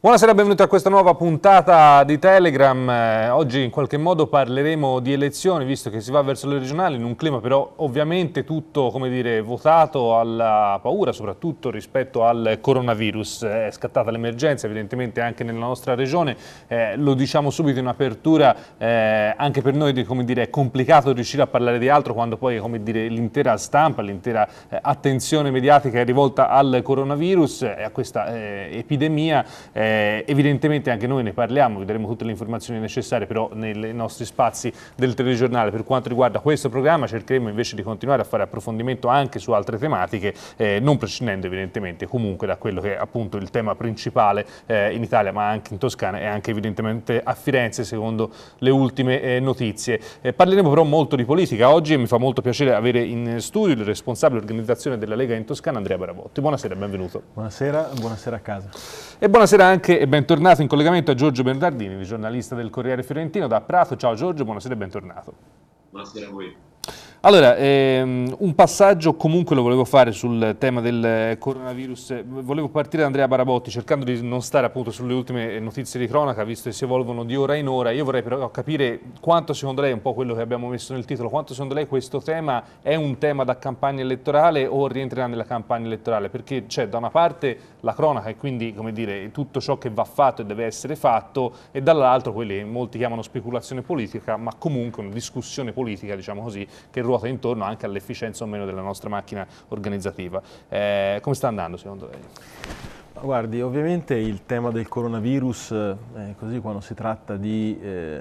Buonasera, benvenuti a questa nuova puntata di Telegram. Oggi in qualche modo parleremo di elezioni, visto che si va verso le regionali, in un clima però ovviamente tutto, come dire, votato alla paura, soprattutto rispetto al coronavirus. È scattata l'emergenza evidentemente anche nella nostra regione, lo diciamo subito in apertura, anche per noi come dire, è complicato riuscire a parlare di altro quando poi come dire, l'intera stampa, l'intera attenzione mediatica è rivolta al coronavirus e a questa epidemia. Evidentemente anche noi ne parliamo, vi daremo tutte le informazioni necessarie, però nei nostri spazi del telegiornale. Per quanto riguarda questo programma cercheremo invece di continuare a fare approfondimento anche su altre tematiche, non prescindendo evidentemente comunque da quello che è appunto il tema principale in Italia, ma anche in Toscana e anche evidentemente a Firenze secondo le ultime notizie. Parleremo però molto di politica oggi e mi fa molto piacere avere in studio il responsabile organizzazione della Lega in Toscana, Andrea Baravotti. Buonasera, benvenuto. Buonasera, buonasera a casa. E buonasera anche e bentornato in collegamento a Giorgio Bernardini, giornalista del Corriere Fiorentino da Prato. Ciao Giorgio, buonasera e bentornato. Buonasera a voi. Allora, un passaggio comunque lo volevo fare sul tema del coronavirus. Volevo partire da Andrea Baravotti, cercando di non stare appunto sulle ultime notizie di cronaca, visto che si evolvono di ora in ora. Io vorrei però capire quanto secondo lei, un po' quello che abbiamo messo nel titolo, quanto secondo lei questo tema è un tema da campagna elettorale o rientrerà nella campagna elettorale? Perché c'è da una parte la cronaca e quindi, come dire, tutto ciò che va fatto e deve essere fatto, e dall'altro quelli che molti chiamano speculazione politica, ma comunque una discussione politica, diciamo così, che ruota intorno anche all'efficienza o meno della nostra macchina organizzativa. Come sta andando secondo lei? Guardi, ovviamente il tema del coronavirus, così quando si tratta di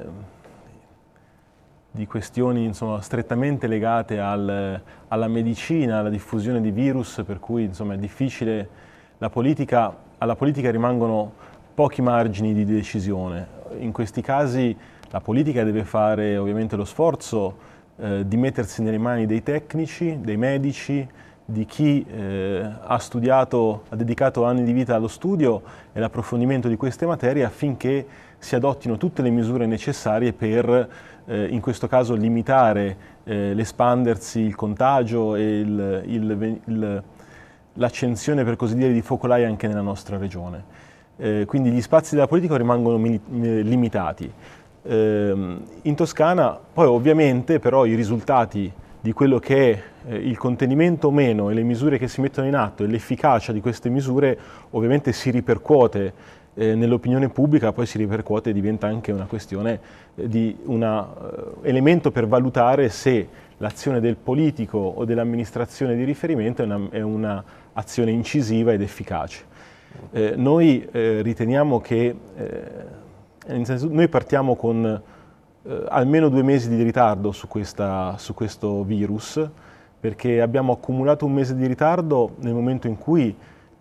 questioni insomma, strettamente legate alla medicina, alla diffusione di virus, per cui insomma, è difficile, alla politica rimangono pochi margini di decisione. In questi casi la politica deve fare ovviamente lo sforzo di mettersi nelle mani dei tecnici, dei medici, di chi ha studiato, ha dedicato anni di vita allo studio e all'approfondimento di queste materie affinché si adottino tutte le misure necessarie per, in questo caso, limitare l'espandersi, il contagio e l'accensione, per così dire, di focolai anche nella nostra regione. Quindi gli spazi della politica rimangono limitati. In Toscana poi ovviamente però i risultati di quello che è il contenimento o meno e le misure che si mettono in atto e l'efficacia di queste misure ovviamente si ripercuote nell'opinione pubblica, poi si ripercuote e diventa anche una questione di un elemento per valutare se l'azione del politico o dell'amministrazione di riferimento è una azione incisiva ed efficace. Noi riteniamo che noi partiamo con almeno 2 mesi di ritardo su questo virus, perché abbiamo accumulato un mese di ritardo nel momento in cui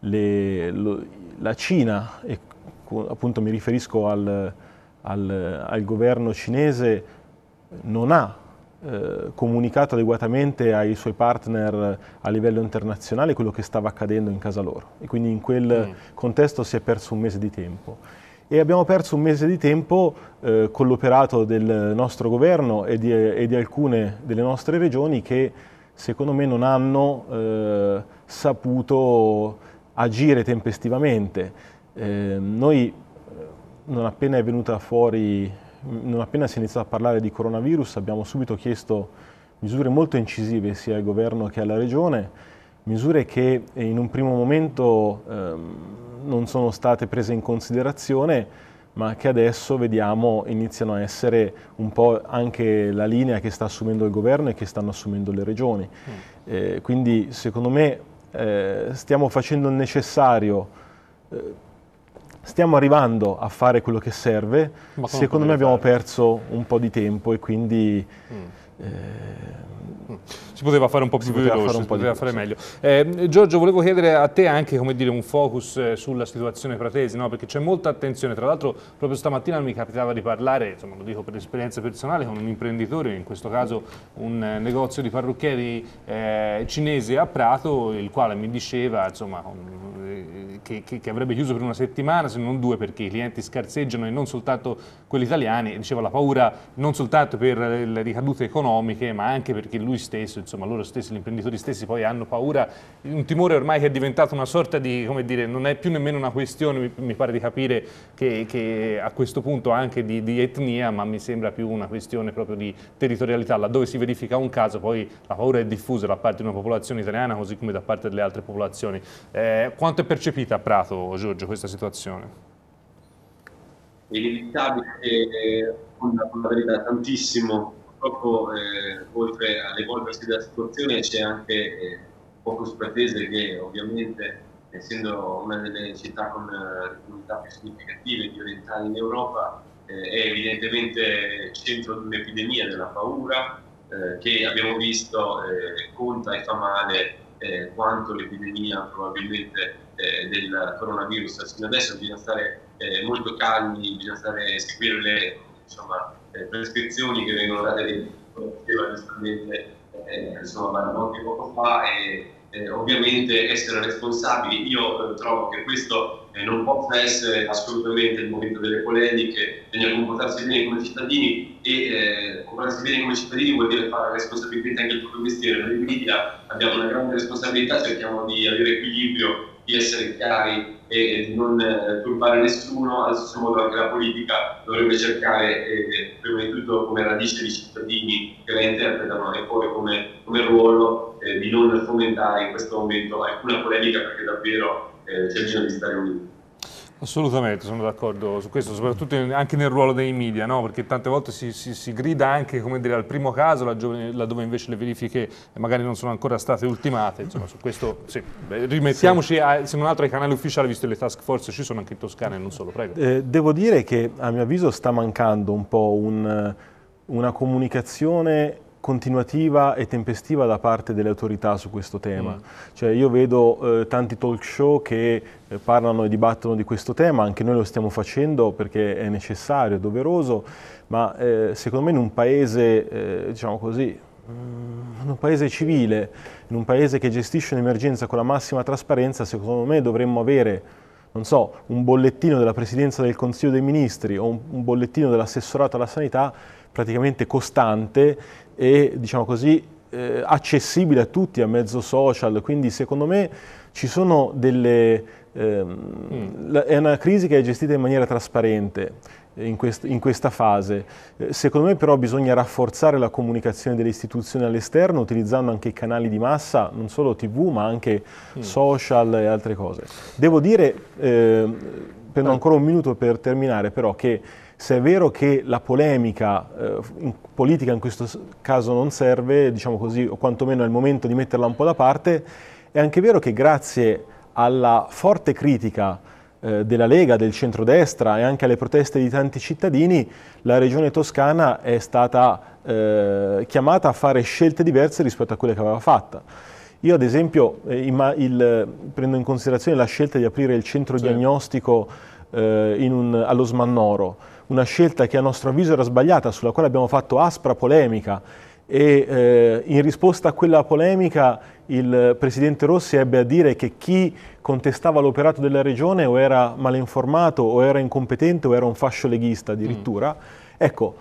la Cina, e appunto mi riferisco al governo cinese, non ha comunicato adeguatamente ai suoi partner a livello internazionale quello che stava accadendo in casa loro, e quindi in quel contesto si è perso un mese di tempo. E abbiamo perso un mese di tempo con l'operato del nostro governo e di alcune delle nostre regioni che secondo me non hanno saputo agire tempestivamente. Noi non appena è venuta fuori, non appena si è iniziato a parlare di coronavirus, abbiamo subito chiesto misure molto incisive sia al governo che alla regione, misure che in un primo momento non sono state prese in considerazione, ma che adesso vediamo iniziano a essere un po' anche la linea che sta assumendo il governo e che stanno assumendo le regioni. Quindi secondo me stiamo facendo il necessario, stiamo arrivando a fare quello che serve, secondo me abbiamo perso un po' di tempo e quindi si poteva fare un po' più veloce, si poteva fare meglio. Giorgio, volevo chiedere a te anche, come dire, un focus sulla situazione pratese, no? Perché c'è molta attenzione. Tra l'altro proprio stamattina mi capitava di parlare, insomma lo dico per esperienza personale, con un imprenditore, in questo caso un negozio di parrucchieri cinese a Prato, il quale mi diceva insomma che avrebbe chiuso per una settimana, se non 2, perché i clienti scarseggiano e non soltanto quelli italiani. Diceva la paura non soltanto per le ricadute economiche, ma anche perché lui stesso, insomma loro stessi, gli imprenditori stessi poi hanno paura, un timore ormai che è diventato una sorta di, come dire, non è più nemmeno una questione, mi pare di capire, che a questo punto anche di etnia, ma mi sembra più una questione proprio di territorialità. Laddove si verifica un caso, poi la paura è diffusa da parte di una popolazione italiana così come da parte delle altre popolazioni. Quanto è percepita a Prato, Giorgio, questa situazione? È inevitabile, con la verità, tantissimo. Purtroppo, oltre all'evolversi della situazione, c'è anche poco si pretese che, ovviamente, essendo una delle città con le comunità più significative di orientali in Europa, è evidentemente centro di un'epidemia della paura, che abbiamo visto conta e fa male quanto l'epidemia probabilmente del coronavirus. Sino adesso bisogna stare molto calmi, bisogna seguire le prescrizioni che vengono date giustamente molti poco fa, e ovviamente essere responsabili. Io trovo che questo non possa essere assolutamente il momento delle polemiche, bisogna comportarsi bene come cittadini, e comportarsi bene come cittadini vuol dire fare responsabilmente anche il proprio mestiere. Noi in media abbiamo una grande responsabilità, cerchiamo di avere equilibrio, di essere chiari e di non turbare nessuno. Allo stesso modo anche la politica dovrebbe cercare, prima di tutto come radice di cittadini che la interpretano, e poi come ruolo di non fomentare in questo momento alcuna polemica, perché davvero c'è bisogno di stare uniti. Assolutamente, sono d'accordo su questo, soprattutto anche nel ruolo dei media, no? Perché tante volte si grida anche, come dire, al primo caso, laddove invece le verifiche magari non sono ancora state ultimate. Insomma, su questo sì. Rimettiamoci, se non altro, ai canali ufficiali, visto che le task force ci sono anche in Toscana e non solo. Prego. Devo dire che a mio avviso sta mancando un po' una comunicazione continuativa e tempestiva da parte delle autorità su questo tema. Cioè, io vedo tanti talk show che parlano e dibattono di questo tema, anche noi lo stiamo facendo perché è necessario, è doveroso, ma secondo me in un paese, diciamo così, in un paese civile, in un paese che gestisce un'emergenza con la massima trasparenza, secondo me dovremmo avere, non so, un bollettino della Presidenza del Consiglio dei Ministri o un bollettino dell'assessorato alla sanità praticamente costante e, diciamo così, accessibile a tutti, a mezzo social. Quindi secondo me ci sono delle... è una crisi che è gestita in maniera trasparente in questa fase. Secondo me però bisogna rafforzare la comunicazione delle istituzioni all'esterno, utilizzando anche i canali di massa, non solo TV ma anche social e altre cose. Devo dire, prendo ancora un minuto per terminare, però, che se è vero che la polemica politica in questo caso non serve, diciamo così, o quantomeno è il momento di metterla un po' da parte, è anche vero che grazie alla forte critica della Lega, del centrodestra e anche alle proteste di tanti cittadini, la Regione Toscana è stata chiamata a fare scelte diverse rispetto a quelle che aveva fatta. Io ad esempio prendo in considerazione la scelta di aprire il centro diagnostico allo Smannoro, una scelta che a nostro avviso era sbagliata, sulla quale abbiamo fatto aspra polemica, e in risposta a quella polemica il Presidente Rossi ebbe a dire che chi contestava l'operato della Regione o era malinformato o era incompetente o era un fascio leghista addirittura. Ecco,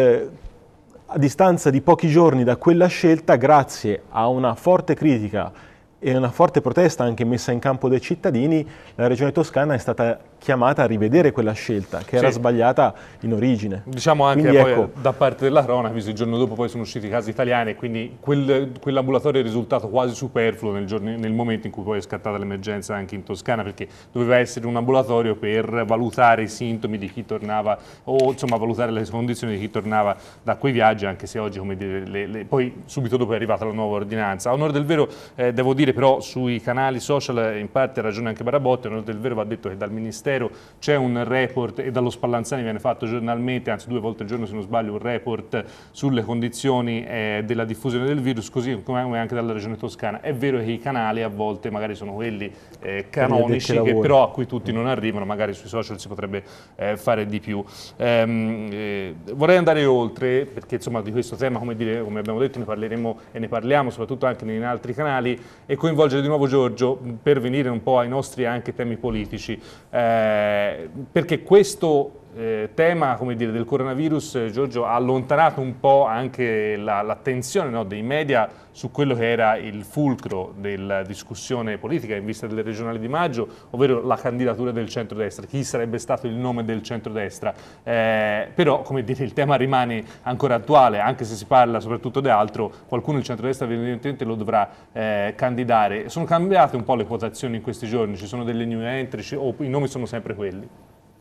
a distanza di pochi giorni da quella scelta, grazie a una forte critica e una forte protesta anche messa in campo dai cittadini, la Regione Toscana è stata chiamata a rivedere quella scelta che era sbagliata in origine. Diciamo anche quindi, poi, ecco, da parte della cronaca, visto il giorno dopo poi sono usciti i casi italiani, e quindi quell'ambulatorio è risultato quasi superfluo nel momento in cui poi è scattata l'emergenza anche in Toscana, perché doveva essere un ambulatorio per valutare i sintomi di chi tornava, o insomma valutare le condizioni di chi tornava da quei viaggi, anche se oggi, come dire, poi subito dopo è arrivata la nuova ordinanza. A onore del vero, devo dire però, sui canali social in parte ha ragione anche Barabotti, a onore del vero va detto che dal Ministero Ministero, c'è un report e dallo Spallanzani viene fatto giornalmente, anzi 2 volte al giorno se non sbaglio, un report sulle condizioni della diffusione del virus, così come anche dalla Regione Toscana. È vero che i canali a volte magari sono quelli canonici, che però a cui tutti non arrivano, magari sui social si potrebbe fare di più. Vorrei andare oltre, perché insomma di questo tema, come abbiamo detto, ne parleremo e ne parliamo soprattutto anche in altri canali, e coinvolgere di nuovo Giorgio per venire un po' ai nostri anche temi politici, perché questo tema, come dire, del coronavirus, Giorgio, ha allontanato un po' anche l'attenzione, no, dei media su quello che era il fulcro della discussione politica in vista delle regionali di maggio, ovvero la candidatura del centrodestra, chi sarebbe stato il nome del centrodestra. Però, come dire, il tema rimane ancora attuale, anche se si parla soprattutto di altro, qualcuno il centrodestra evidentemente lo dovrà candidare. Sono cambiate un po' le quotazioni in questi giorni? Ci sono delle new entry o i nomi sono sempre quelli?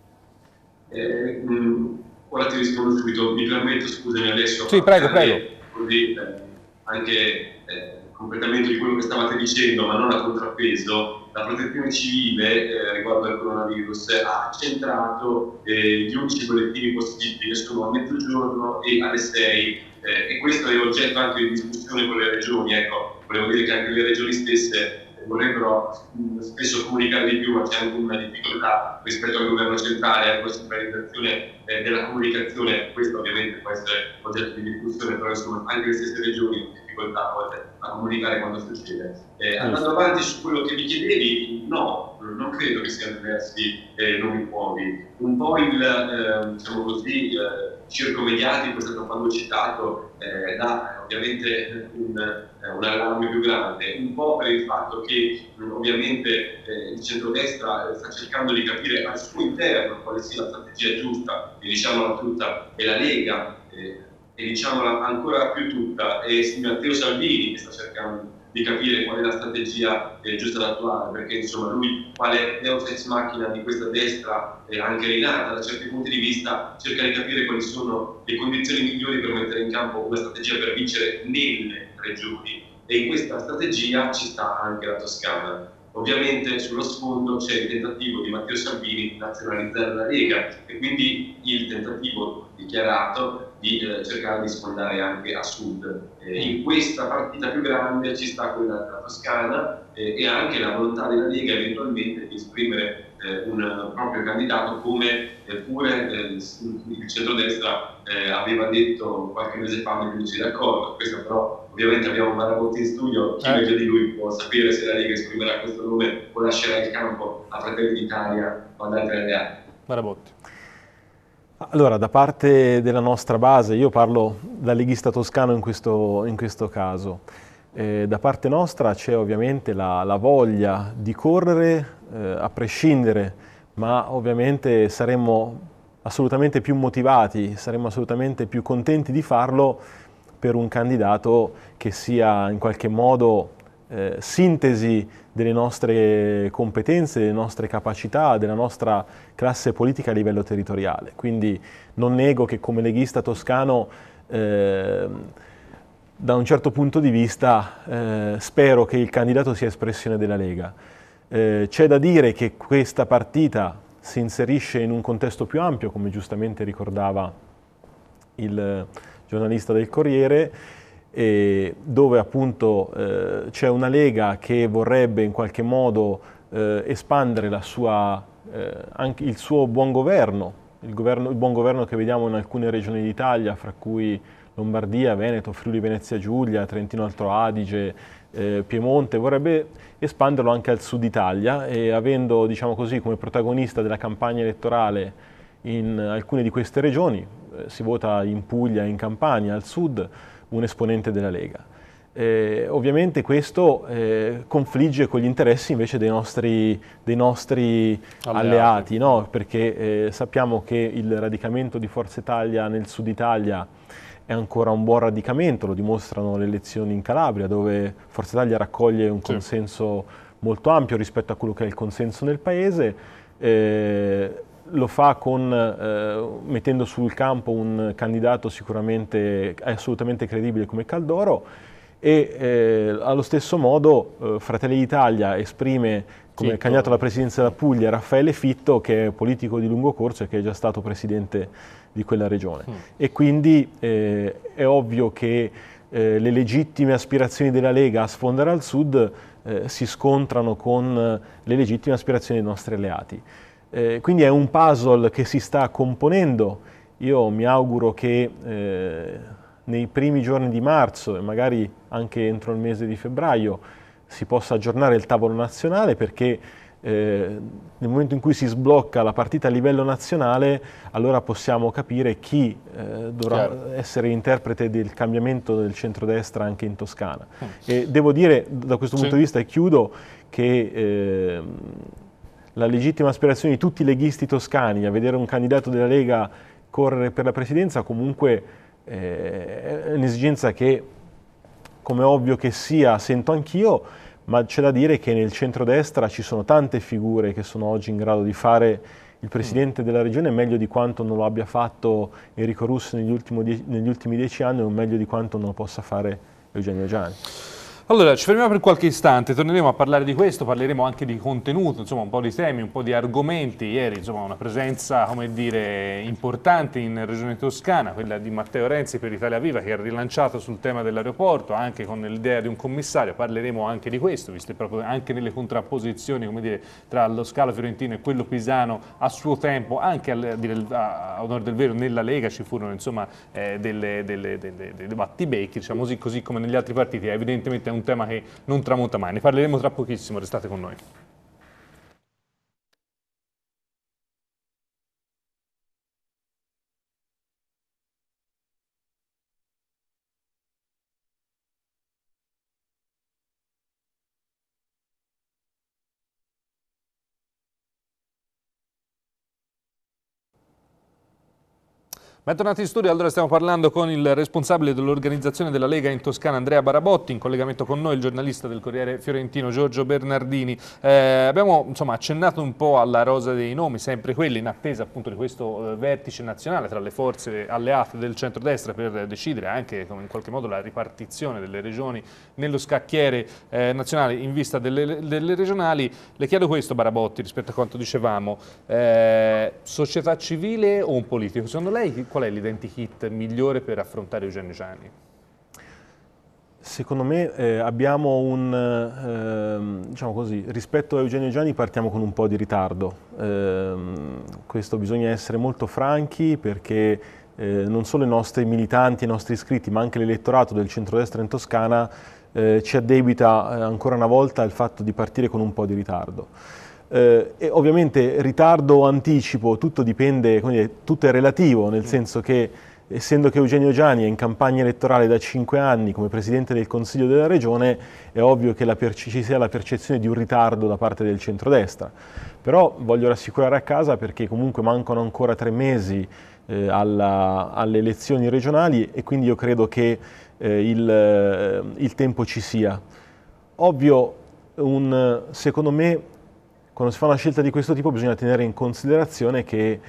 Ora ti rispondo subito, mi permetto, scusami Alessio. Sì, prego. Così, anche completamente di quello che stavate dicendo, ma non a contrappeso. La protezione civile riguardo al coronavirus ha centrato gli unici bollettini possibili, che sono a mezzogiorno e alle 6, e questo è oggetto anche di discussione con le regioni. Ecco, volevo dire che anche le regioni stesse vorrebbero spesso comunicare di più, ma c'è anche una difficoltà rispetto al governo centrale, alla centralizzazione della comunicazione. Questo ovviamente può essere oggetto di discussione, però insomma anche le stesse regioni hanno difficoltà a volte a comunicare quando succede. Andando avanti su quello che mi chiedevi, no, non credo che siano diversi nomi nuovi. Un po' il, diciamo così, circo mediatico è stato fagocitato da ovviamente un allarme più grande, un po' per il fatto che ovviamente il centrodestra sta cercando di capire al suo interno quale sia la strategia giusta, e diciamola tutta, è la Lega, e diciamola ancora più tutta è Matteo Salvini, che sta cercando di capire qual è la strategia giusta da attuare, perché insomma lui, quale deus ex machina di questa destra anche rinata da certi punti di vista, cerca di capire quali sono le condizioni migliori per mettere in campo una strategia per vincere nelle regioni, e in questa strategia ci sta anche la Toscana. Ovviamente sullo sfondo c'è il tentativo di Matteo Salvini di nazionalizzare la Lega, e quindi il tentativo dichiarato di cercare di sfondare anche a sud. In questa partita più grande ci sta quella della Toscana e anche la volontà della Lega eventualmente di esprimere un proprio candidato, come pure il centrodestra aveva detto qualche mese fa, non ci d'accordo. Questo però ovviamente abbiamo Marabotti in studio, chi meglio di lui può sapere se la Lega esprimerà questo nome o lascerà il campo a Fratelli d'Italia o ad altri alleati. Marabotti. Allora, da parte della nostra base, io parlo da leghista toscano in questo caso, da parte nostra c'è ovviamente la voglia di correre a prescindere, ma ovviamente saremmo assolutamente più motivati, saremmo assolutamente più contenti di farlo per un candidato che sia in qualche modo sintesi delle nostre competenze, delle nostre capacità, della nostra classe politica a livello territoriale. Quindi non nego che come leghista toscano, da un certo punto di vista, spero che il candidato sia espressione della Lega. C'è da dire che questa partita si inserisce in un contesto più ampio, come giustamente ricordava il giornalista del Corriere, dove appunto c'è una Lega che vorrebbe in qualche modo espandere anche il suo buon governo, il buon governo che vediamo in alcune regioni d'Italia, fra cui Lombardia, Veneto, Friuli Venezia Giulia, Trentino Alto Adige, Piemonte, vorrebbe espanderlo anche al sud Italia, e avendo, diciamo così, come protagonista della campagna elettorale in alcune di queste regioni, si vota in Puglia e in Campania, al sud, un esponente della Lega. Ovviamente questo confligge con gli interessi invece dei nostri alleati, no? Perché sappiamo che il radicamento di Forza Italia nel sud Italia è ancora un buon radicamento, lo dimostrano le elezioni in Calabria, dove Forza Italia raccoglie un consenso molto ampio rispetto a quello che è il consenso nel paese. Lo fa mettendo sul campo un candidato sicuramente assolutamente credibile come Caldoro, e allo stesso modo Fratelli d'Italia esprime come candidato alla presidenza della Puglia Raffaele Fitto, che è politico di lungo corso e che è già stato presidente di quella regione. E quindi è ovvio che le legittime aspirazioni della Lega a sfondare al sud si scontrano con le legittime aspirazioni dei nostri alleati. Quindi è un puzzle che si sta componendo. Io mi auguro che nei primi giorni di marzo e magari anche entro il mese di febbraio si possa aggiornare il tavolo nazionale, perché nel momento in cui si sblocca la partita a livello nazionale, allora possiamo capire chi dovrà essere interprete del cambiamento del centrodestra anche in Toscana. E devo dire, da questo punto di vista, e chiudo, che la legittima aspirazione di tutti i leghisti toscani a vedere un candidato della Lega correre per la presidenza comunque è un'esigenza che, come ovvio che sia, sento anch'io, ma c'è da dire che nel centrodestra ci sono tante figure che sono oggi in grado di fare il presidente della regione meglio di quanto non lo abbia fatto Enrico Russo negli ultimi 10 anni, o meglio di quanto non lo possa fare Eugenio Giani. Allora, ci fermiamo per qualche istante, torneremo a parlare di questo, parleremo anche di contenuto, insomma un po' di temi, un po' di argomenti. Ieri, insomma, una presenza, come dire, importante in Regione Toscana, quella di Matteo Renzi per Italia Viva, che ha rilanciato sul tema dell'aeroporto, anche con l'idea di un commissario. Parleremo anche di questo, visto proprio anche nelle contrapposizioni, come dire, tra lo scalo fiorentino e quello pisano a suo tempo, anche a onore del vero nella Lega ci furono, insomma, dei battibecchi, diciamo così come negli altri partiti. Evidentemente è un tema che non tramonta mai. Ne parleremo tra pochissimo, restate con noi. Bentornati in studio, allora stiamo parlando con il responsabile dell'organizzazione della Lega in Toscana, Andrea Barabotti, in collegamento con noi il giornalista del Corriere Fiorentino, Giorgio Bernardini. Abbiamo insomma accennato un po' alla rosa dei nomi, sempre quelli in attesa appunto di questo vertice nazionale tra le forze alleate del centrodestra per decidere anche in qualche modo la ripartizione delle regioni nello scacchiere nazionale in vista delle regionali. Le chiedo questo, Barabotti, rispetto a quanto dicevamo, società civile o un politico? Secondo lei qual è l'identikit migliore per affrontare Eugenio Giani? Secondo me abbiamo diciamo così, rispetto a Eugenio Giani partiamo con un po' di ritardo. Questo bisogna essere molto franchi, perché non solo i nostri militanti, i nostri iscritti, ma anche l'elettorato del centrodestra in Toscana ci addebita ancora una volta il fatto di partire con un po' di ritardo. E ovviamente ritardo o anticipo, tutto dipende, tutto è relativo, nel senso che essendo che Eugenio Giani è in campagna elettorale da 5 anni come Presidente del Consiglio della Regione, è ovvio che ci sia la percezione di un ritardo da parte del centrodestra. Però voglio rassicurare a casa, perché comunque mancano ancora 3 mesi alle elezioni regionali, e quindi io credo che il tempo ci sia. Ovvio, secondo me, quando si fa una scelta di questo tipo bisogna tenere in considerazione che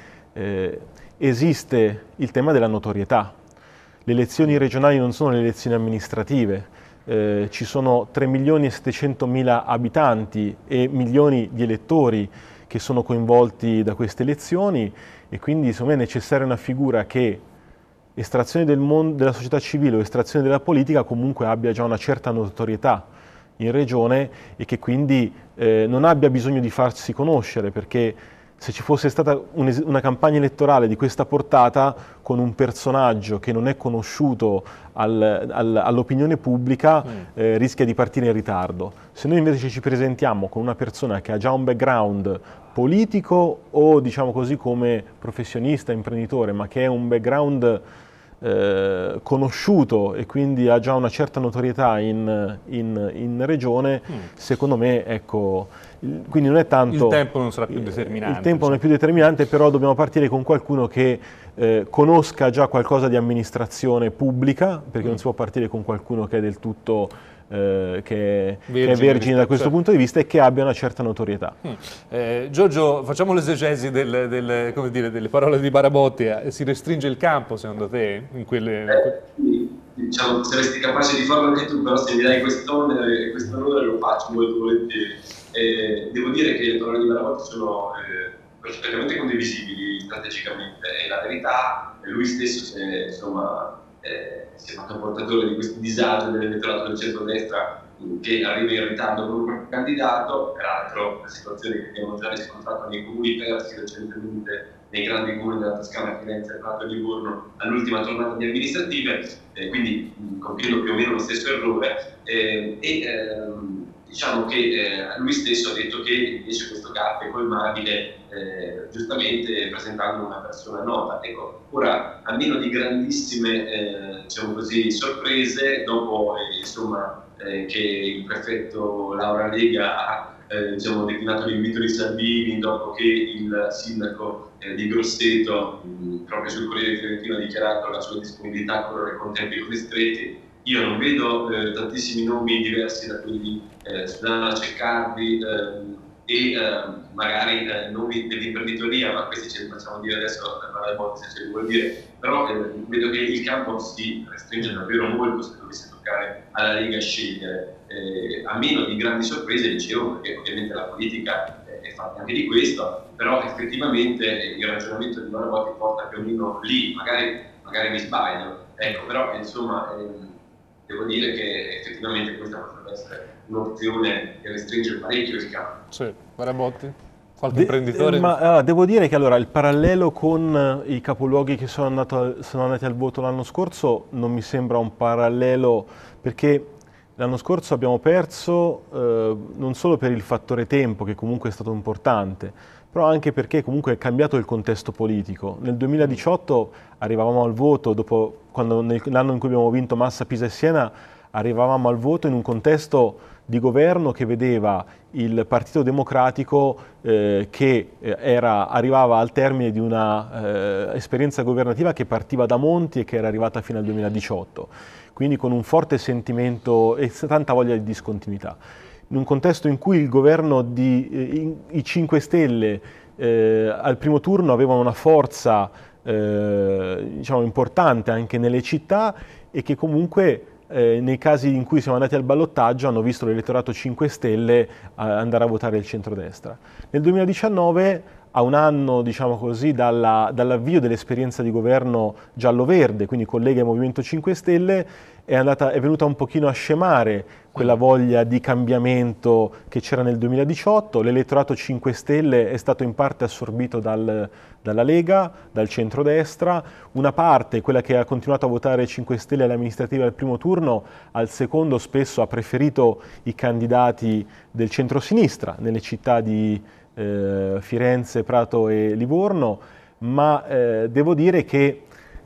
esiste il tema della notorietà. Le elezioni regionali non sono le elezioni amministrative, ci sono 3.700.000 abitanti e milioni di elettori che sono coinvolti da queste elezioni, e quindi secondo me è necessaria una figura che, estrazione della società civile o estrazione della politica, comunque abbia già una certa notorietà in regione e che quindi non abbia bisogno di farsi conoscere, perché se ci fosse stata una campagna elettorale di questa portata con un personaggio che non è conosciuto all'opinione pubblica rischia di partire in ritardo. Se noi invece ci presentiamo con una persona che ha già un background politico o diciamo così come professionista, imprenditore, ma che è un background conosciuto e quindi ha già una certa notorietà in regione, secondo me, ecco, quindi non è tanto... Il tempo non sarà più determinante. Il tempo non è più determinante, però dobbiamo partire con qualcuno che conosca già qualcosa di amministrazione pubblica, perché non si può partire con qualcuno che è del tutto... che è vergine da questo punto di vista e che abbia una certa notorietà. Giorgio, facciamo l'esegesi delle parole di Barabotti. Si restringe il campo secondo te? Sì, diciamo, saresti capace di farlo anche tu, però se mi dai quest'onere e quest'onore lo faccio molto volentieri. Devo dire che le parole di Barabotti sono perfettamente condivisibili strategicamente, e la verità, lui stesso si è fatto portatore di questo disagio dell'elettorato del centrodestra che arriva in ritardo con un candidato, peraltro la situazione che abbiamo già riscontrato nei comuni persi recentemente, nei grandi comuni della Toscana, Firenze, Prato e Livorno, all'ultima tornata di amministrative, quindi compiendo più o meno lo stesso errore, diciamo che lui stesso ha detto che invece questo gap è colmabile giustamente presentando una persona nota. Ecco, ora, a meno di grandissime diciamo così, sorprese, dopo che il prefetto Laura Lega ha diciamo, declinato l'invito di Salvini, dopo che il sindaco di Grosseto proprio sul Corriere Fiorentino ha dichiarato la sua disponibilità a correre con tempi ristretti, io non vedo tantissimi nomi diversi da quelli di Susanna Ceccardi e magari nomi dell'imprenditoria, ma questi ce li facciamo dire adesso a Barabotti se ce li vuol dire, però vedo che il campo si restringe davvero molto se dovesse toccare alla Lega scegliere, a meno di grandi sorprese, dicevo, perché ovviamente la politica è fatta anche di questo, però effettivamente il ragionamento di Barabotti porta più o meno lì, magari mi sbaglio, ecco, però insomma devo dire che effettivamente questa potrebbe essere un'opzione che restringe parecchio il campo. Sì, Barabotti? Qualche imprenditore? Devo dire che allora il parallelo con i capoluoghi che sono andati al voto l'anno scorso non mi sembra un parallelo, perché l'anno scorso abbiamo perso non solo per il fattore tempo, che comunque è stato importante, però anche perché comunque è cambiato il contesto politico. Nel 2018 arrivavamo al voto, l'anno in cui abbiamo vinto Massa, Pisa e Siena, arrivavamo al voto in un contesto di governo che vedeva il Partito Democratico che arrivava al termine di una esperienza governativa che partiva da Monti e che era arrivata fino al 2018, quindi con un forte sentimento e tanta voglia di discontinuità. In un contesto in cui il governo i 5 Stelle al primo turno avevano una forza diciamo, importante anche nelle città e che comunque nei casi in cui siamo andati al ballottaggio hanno visto l'elettorato 5 Stelle andare a votare il centrodestra. Nel 2019, a un anno diciamo così, dall'avvio dell'esperienza di governo giallo-verde, quindi con Lega e Movimento 5 Stelle, è venuta un pochino a scemare quella voglia di cambiamento che c'era nel 2018, l'elettorato 5 Stelle è stato in parte assorbito dalla Lega, dal centrodestra, una parte, quella che ha continuato a votare 5 Stelle alle amministrative al primo turno, al secondo spesso ha preferito i candidati del centrosinistra nelle città di Firenze, Prato e Livorno, ma devo dire che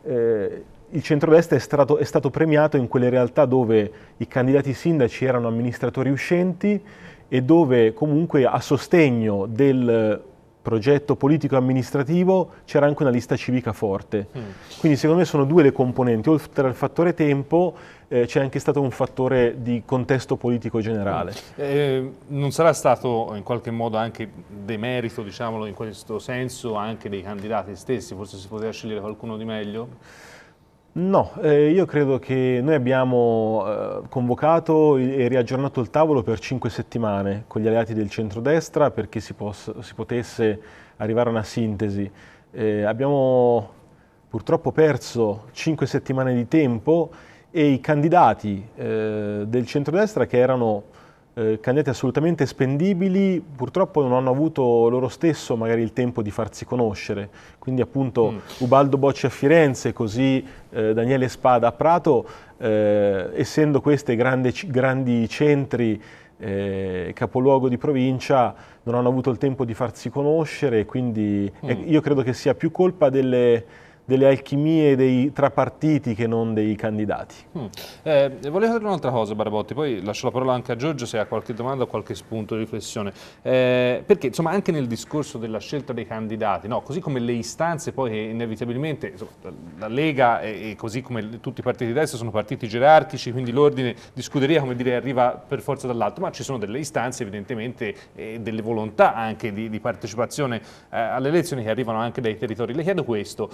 il centrodestra è stato premiato in quelle realtà dove i candidati sindaci erano amministratori uscenti e dove comunque a sostegno del progetto politico-amministrativo c'era anche una lista civica forte. Quindi secondo me sono due le componenti, oltre al fattore tempo c'è anche stato un fattore di contesto politico generale. Non sarà stato in qualche modo anche demerito, diciamolo in questo senso, anche dei candidati stessi? Forse si poteva scegliere qualcuno di meglio? No, io credo che noi abbiamo convocato e riaggiornato il tavolo per 5 settimane con gli alleati del centrodestra perché si potesse arrivare a una sintesi. Abbiamo purtroppo perso 5 settimane di tempo e i candidati del centrodestra, che erano candidati assolutamente spendibili, purtroppo non hanno avuto loro stesso magari il tempo di farsi conoscere. Quindi appunto Ubaldo Bocci a Firenze, così Daniele Spada a Prato, essendo questi grandi centri, capoluogo di provincia, non hanno avuto il tempo di farsi conoscere, quindi io credo che sia più colpa delle alchimie tra partiti che non dei candidati. Volevo dire un'altra cosa, Barabotti, poi lascio la parola anche a Giorgio se ha qualche domanda o qualche spunto di riflessione, perché insomma anche nel discorso della scelta dei candidati, no? Così come le istanze poi che inevitabilmente insomma, la Lega e così come tutti i partiti di destra sono partiti gerarchici, quindi l'ordine di scuderia, come dire, arriva per forza dall'alto, ma ci sono delle istanze evidentemente e delle volontà anche di partecipazione alle elezioni che arrivano anche dai territori. Le chiedo questo,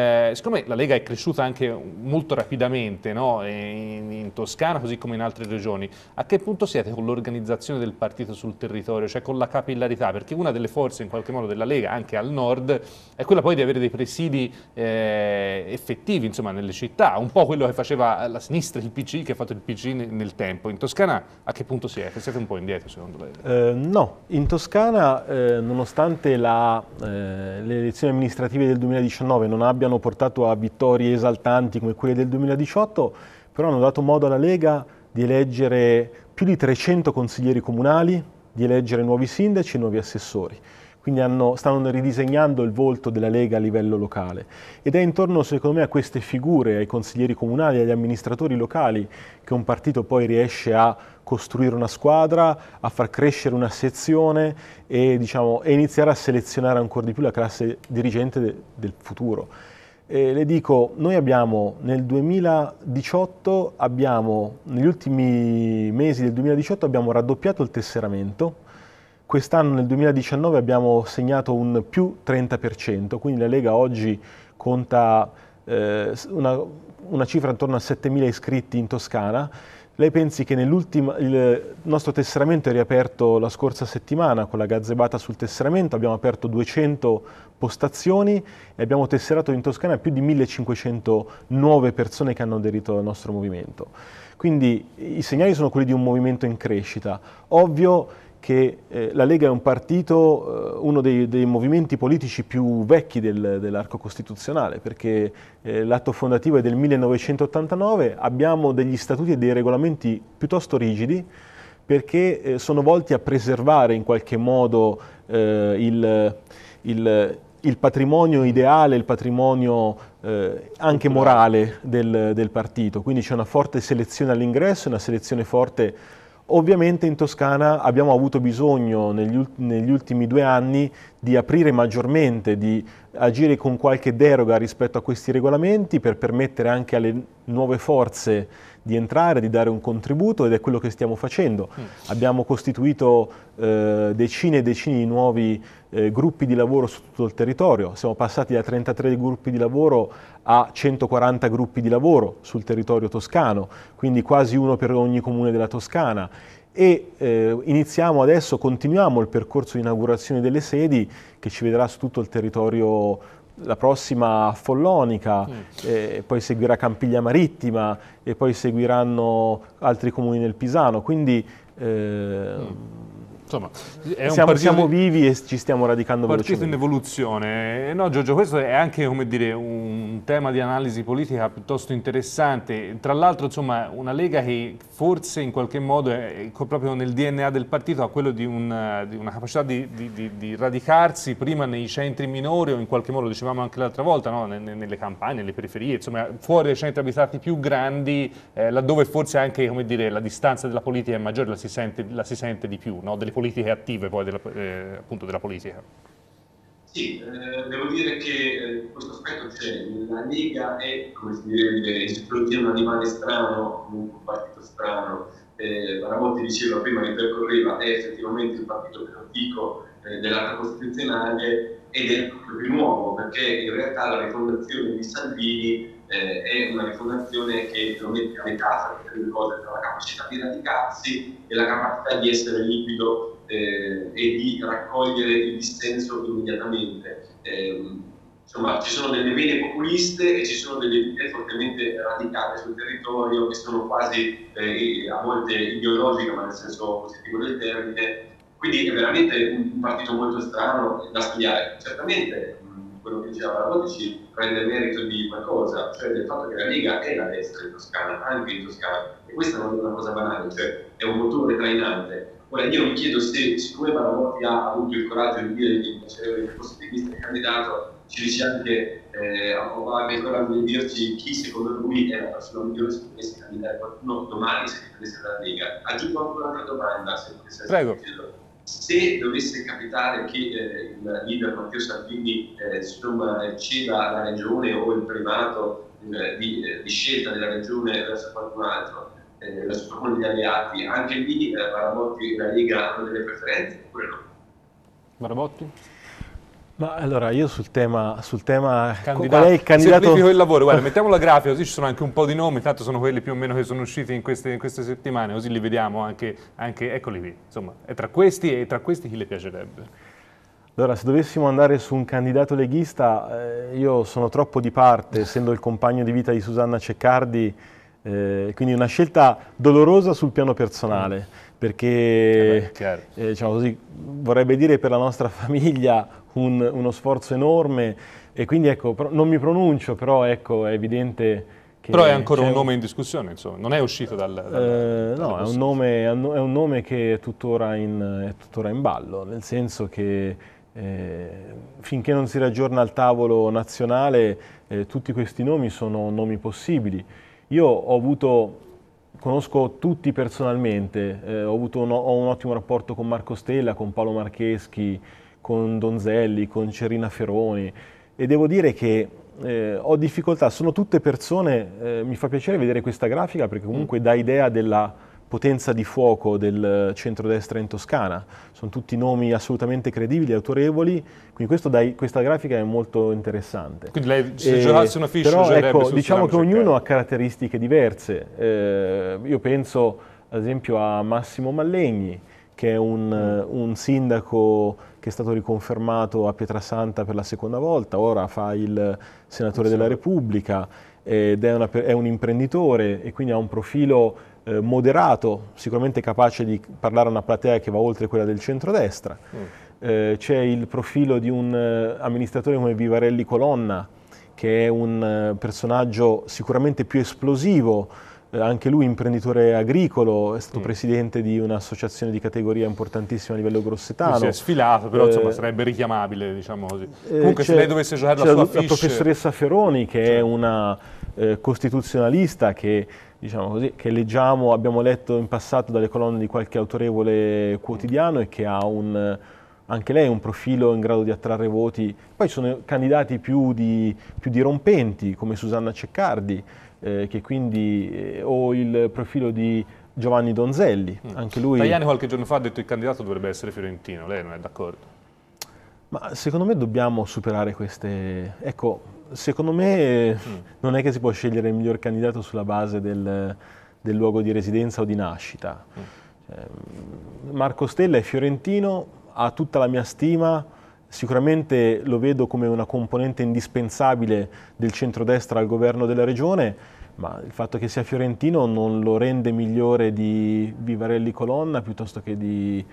Siccome la Lega è cresciuta anche molto rapidamente, no? in Toscana così come in altre regioni, a che punto siete con l'organizzazione del partito sul territorio, cioè con la capillarità? Perché una delle forze in qualche modo della Lega, anche al nord, è quella poi di avere dei presidi effettivi, insomma, nelle città, un po' quello che faceva la sinistra, il PC, che ha fatto il PC nel tempo. In Toscana a che punto siete? Siete un po' indietro secondo lei? No, in Toscana, nonostante le elezioni amministrative del 2019 non abbiano portato a vittorie esaltanti come quelle del 2018, però hanno dato modo alla Lega di eleggere più di 300 consiglieri comunali, di eleggere nuovi sindaci e nuovi assessori. Quindi stanno ridisegnando il volto della Lega a livello locale. Ed è intorno, secondo me, a queste figure, ai consiglieri comunali, agli amministratori locali, che un partito poi riesce a costruire una squadra, a far crescere una sezione e, e iniziare a selezionare ancora di più la classe dirigente del futuro. Le dico, noi abbiamo nel 2018, negli ultimi mesi del 2018 abbiamo raddoppiato il tesseramento. Quest'anno nel 2019 abbiamo segnato un più 30%, quindi la Lega oggi conta una cifra intorno a 7.000 iscritti in Toscana. Lei pensi che il nostro tesseramento è riaperto la scorsa settimana con la gazzebata sul tesseramento, abbiamo aperto 200 postazioni e abbiamo tesserato in Toscana più di 1.500 nuove persone che hanno aderito al nostro movimento. Quindi i segnali sono quelli di un movimento in crescita. Ovvio che la Lega è un partito, uno dei movimenti politici più vecchi dell'arco costituzionale, perché l'atto fondativo è del 1989, abbiamo degli statuti e dei regolamenti piuttosto rigidi, perché sono volti a preservare in qualche modo il patrimonio ideale, il patrimonio anche morale del partito, quindi c'è una forte selezione all'ingresso, una selezione forte. Ovviamente in Toscana abbiamo avuto bisogno negli ultimi 2 anni di aprire maggiormente, di agire con qualche deroga rispetto a questi regolamenti per permettere anche alle nuove forze di entrare, di dare un contributo, ed è quello che stiamo facendo. Abbiamo costituito decine e decine di nuovi gruppi di lavoro su tutto il territorio. Siamo passati da 33 gruppi di lavoro a 140 gruppi di lavoro sul territorio toscano, quindi quasi uno per ogni comune della Toscana. E continuiamo il percorso di inaugurazione delle sedi che ci vedrà su tutto il territorio, la prossima a Follonica, poi seguirà Campiglia Marittima e poi seguiranno altri comuni nel Pisano, quindi insomma, è siamo vivi e ci stiamo radicando velocemente. In evoluzione. No, Giorgio, questo è anche, come dire, un tema di analisi politica piuttosto interessante. Tra l'altro, insomma, una Lega che forse in qualche modo è proprio nel DNA del partito ha quello di una capacità di radicarsi prima nei centri minori o in qualche modo, dicevamo anche l'altra volta, no? Nelle campagne, nelle periferie, insomma, fuori dai centri abitati più grandi, laddove forse anche, come dire, la distanza della politica è maggiore, la si sente di più, no? Delle politiche attive poi appunto della politica. Sì, devo dire che questo aspetto c'è. La Lega è, come si direbbe, in psicologia un animale strano, un partito strano. Ramotti diceva prima che percorreva, è effettivamente il partito più antico dell'arco costituzionale ed è proprio più nuovo, perché in realtà la rifondazione di Salvini è una rifondazione che lo mette a metà tra le cose, tra la capacità di radicarsi e la capacità di essere liquido e di raccogliere il dissenso immediatamente. Insomma, ci sono delle vene populiste e ci sono delle idee fortemente radicate sul territorio che sono quasi a volte ideologiche, ma nel senso positivo del termine. Quindi è veramente un partito molto strano da studiare. Certamente quello che diceva Ramotti ci prende merito di qualcosa, cioè del fatto che la Lega è la destra in Toscana, anche in Toscana, e questa non è una cosa banale, cioè è un motore trainante. Ora io mi chiedo se, siccome Ramotti ha avuto il coraggio di dire che il posto di vista è candidato, ci dice anche ha il coraggio di dirci chi secondo lui è la persona migliore se potesse candidare qualcuno domani se potesse della Lega. Aggiungo ancora un'altra domanda, se potesse essere chiesto. Se dovesse capitare che il leader Matteo Salvini ceda la regione o il primato di scelta della regione verso qualcun altro, verso qualcuno degli alleati, anche lì Ramotti e la Lega hanno delle preferenze oppure no? Ramotti? Ma allora io sul tema qual Candidato. è il candidato? Semplifico il lavoro, qual è il candidato? Semplifico il lavoro, guarda, mettiamo la grafica, così ci sono anche un po' di nomi, tanto sono quelli più o meno che sono usciti in queste settimane, così li vediamo anche eccoli qui, insomma, e tra questi chi le piacerebbe? Allora, se dovessimo andare su un candidato leghista, io sono troppo di parte, essendo il compagno di vita di Susanna Ceccardi, quindi una scelta dolorosa sul piano personale, perché diciamo così, vorrebbe dire per la nostra famiglia uno sforzo enorme, e quindi ecco, non mi pronuncio, però ecco, è evidente che... Però è ancora un nome in discussione, insomma, non è uscito no, è un nome che è tuttora in ballo, nel senso che finché non si raggiorna al tavolo nazionale, tutti questi nomi sono nomi possibili. Io conosco tutti personalmente, ho un ottimo rapporto con Marco Stella, con Paolo Marcheschi, con Donzelli, con Cerina Feroni, e devo dire che ho difficoltà, sono tutte persone, mi fa piacere vedere questa grafica perché comunque dà idea della potenza di fuoco del centrodestra in Toscana, sono tutti nomi assolutamente credibili, autorevoli, quindi questa grafica è molto interessante. Quindi lei, se giocasse una fiche, però ecco, diciamo che ognuno ha caratteristiche diverse. Io penso ad esempio a Massimo Mallegni, che è un sindaco che è stato riconfermato a Pietrasanta per la seconda volta, ora fa il senatore della Repubblica, ed è un imprenditore e quindi ha un profilo moderato, sicuramente capace di parlare a una platea che va oltre quella del centrodestra. C'è il profilo di un amministratore come Vivarelli Colonna, che è un personaggio sicuramente più esplosivo, anche lui imprenditore agricolo, è stato presidente di un'associazione di categoria importantissima a livello grossetano. Si è sfilato, però insomma sarebbe richiamabile, diciamo così. Comunque se lei dovesse giocare la sua fiche... la professoressa Feroni, che è una costituzionalista che, diciamo così, che abbiamo letto in passato dalle colonne di qualche autorevole quotidiano, e che ha anche lei un profilo in grado di attrarre voti. Poi ci sono candidati più dirompenti, come Susanna Ceccardi, che quindi o il profilo di Giovanni Donzelli, anche lui... Tajani qualche giorno fa ha detto che il candidato dovrebbe essere fiorentino, lei non è d'accordo? Ma secondo me dobbiamo superare queste... Ecco, secondo me non è che si può scegliere il miglior candidato sulla base del luogo di residenza o di nascita. Marco Stella è fiorentino, ha tutta la mia stima, sicuramente lo vedo come una componente indispensabile del centrodestra al governo della regione, ma il fatto che sia fiorentino non lo rende migliore di Vivarelli Colonna piuttosto che di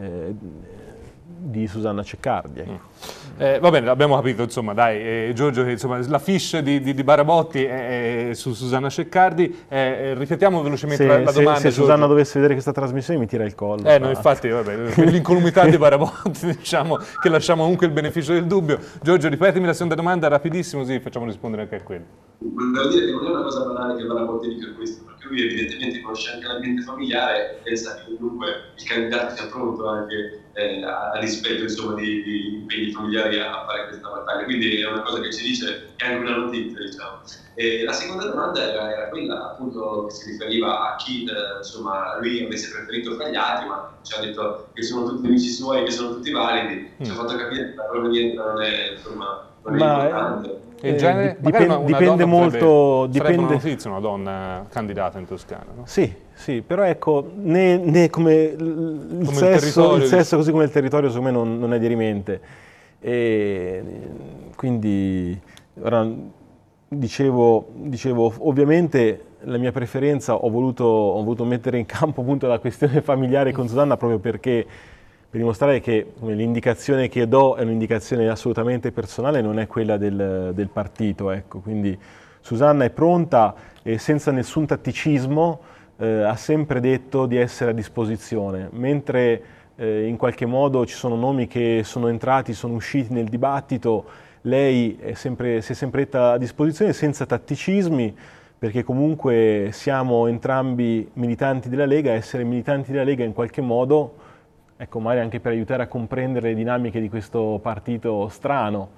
Susanna Ceccardi. Ecco. Va bene, abbiamo capito, insomma, dai, Giorgio, che insomma, la fiche di Barabotti è su Susanna Ceccardi. Ripetiamo velocemente la domanda. Se Susanna dovesse vedere questa trasmissione mi tira il collo. No, infatti, vabbè, per l'incolumità di Barabotti, diciamo che lasciamo comunque il beneficio del dubbio. Giorgio, ripetimi la seconda domanda rapidissimo, così facciamo rispondere anche a quello. Volevo dire che non è una cosa banale che Barabotti dica questo, perché lui evidentemente conosce anche l'ambiente familiare e pensa che comunque il candidato sia pronto anche a rispetto, insomma, di impegni familiari a fare questa battaglia, quindi è una cosa che ci dice, è anche una notizia, diciamo. E la seconda domanda era quella appunto che si riferiva a chi insomma lui avesse preferito fra gli altri, ma ci ha detto che sono tutti amici suoi, che sono tutti validi, ci ha fatto capire che la provenienza non è, insomma, non è importante. Dipende molto. Sarebbe una notizia una donna candidata in Toscana, no? Sì, però ecco, né come il sesso così come il territorio, secondo me non è dirimente. E quindi ora, dicevo, ovviamente la mia preferenza ho voluto mettere in campo appunto la questione familiare con Susanna, proprio per dimostrare che l'indicazione che do è un'indicazione assolutamente personale, non è quella del partito. Ecco. Quindi Susanna è pronta e senza nessun tatticismo ha sempre detto di essere a disposizione, mentre in qualche modo ci sono nomi che sono entrati, sono usciti nel dibattito, lei si è sempre detta a disposizione senza tatticismi, perché comunque siamo entrambi militanti della Lega, essere militanti della Lega in qualche modo, ecco, magari anche per aiutare a comprendere le dinamiche di questo partito strano,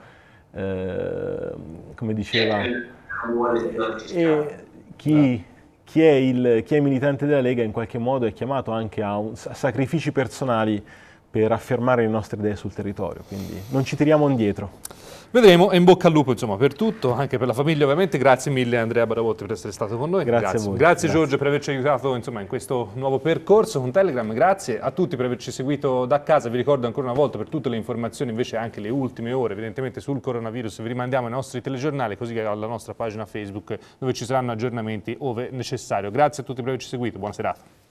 come diceva, chi è militante della Lega in qualche modo è chiamato anche a sacrifici personali per affermare le nostre idee sul territorio, quindi non ci tiriamo indietro. Vedremo, e in bocca al lupo insomma per tutto, anche per la famiglia ovviamente. Grazie mille Andrea Baravotti per essere stato con noi. Grazie a voi. Grazie Giorgio per averci aiutato insomma in questo nuovo percorso con Telegram. Grazie a tutti per averci seguito da casa. Vi ricordo ancora una volta, per tutte le informazioni invece anche le ultime ore evidentemente sul coronavirus, vi rimandiamo ai nostri telegiornali, così che alla nostra pagina Facebook dove ci saranno aggiornamenti ove necessario. Grazie a tutti per averci seguito, buona serata.